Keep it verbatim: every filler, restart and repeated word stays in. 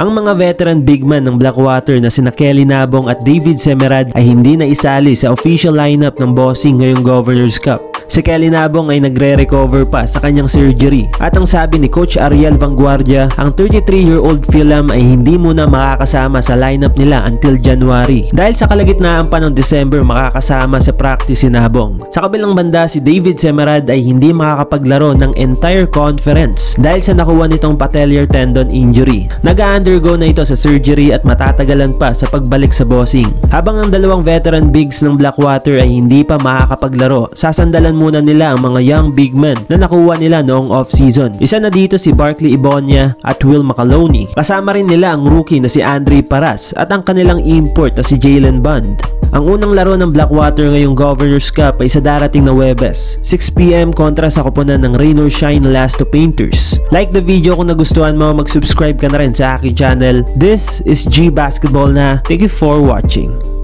Ang mga veteran big man ng Blackwater na sina Kelly Nabong at David Semerad ay hindi na isali sa official lineup ng Bossing ngayong Governor's Cup. Si Kelly Nabong ay nagre-recover pa sa kanyang surgery at ang sabi ni Coach Ariel Vanguardia, ang thirty-three-year-old Philam ay hindi muna makakasama sa lineup nila until January dahil sa kalagitnaan pa ng December makakasama sa practice si Nabong. Sa kabilang banda, si David Semerad ay hindi makakapaglaro ng entire conference dahil sa nakuha nitong patellar tendon injury. Nag-undergo na ito sa surgery at matatagalan pa sa pagbalik sa Bossing. Habang ang dalawang veteran bigs ng Blackwater ay hindi pa makakapaglaro, sasandalan muna nila ang mga young big men na nakuha nila noong off-season. Isa na dito si Barkley Ibonia at Will Macaloney. Kasama rin nila ang rookie na si Andre Paras at ang kanilang import na si Jalen Bond. Ang unang laro ng Blackwater ngayong Governor's Cup ay sa darating na Huwebes, six p m kontra sa koponan ng Rain or Shine Lasto Painters. Like the video kung nagustuhan mo, mag-subscribe ka na rin sa aking channel. This is G Basketball na. Thank you for watching.